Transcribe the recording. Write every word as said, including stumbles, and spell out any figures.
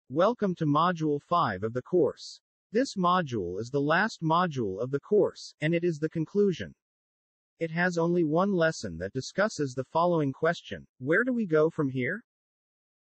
Welcome to Module five of the course. This module is the last module of the course, and it is the conclusion. It has only one lesson that discusses the following question: where do we go from here?